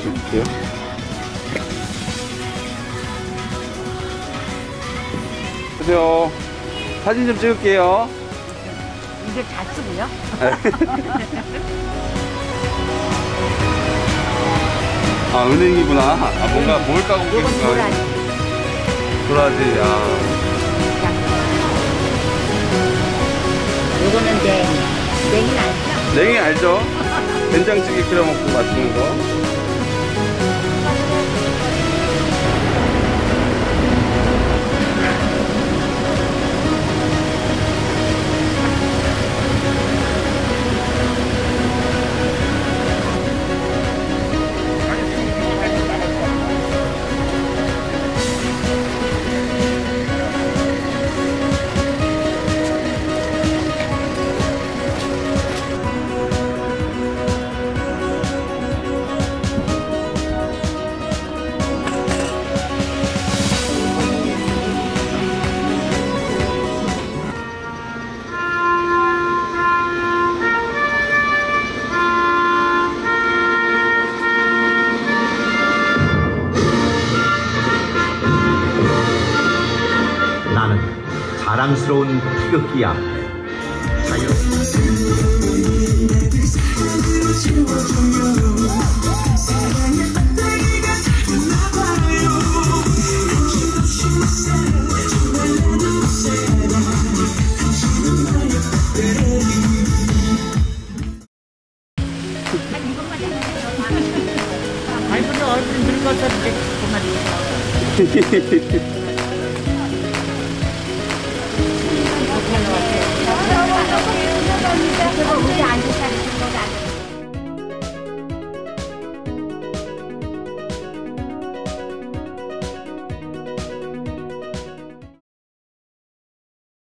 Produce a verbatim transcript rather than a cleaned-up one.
찍을게요. 보세요. 사진 좀 찍을게요. 이게 다 쓰고요? 아, 은행이구나. 아, 뭔가 뭘 까고 이건 도라지. 도라지, 아. 요거는 냉. 냉이 알죠? 냉이 알죠? 된장찌개 끓여 먹고 맛있는 거. 나는 자랑스러운 태극기 앞에 자유. 아니, 근데 얼굴이 늙어서 이렇게 그만.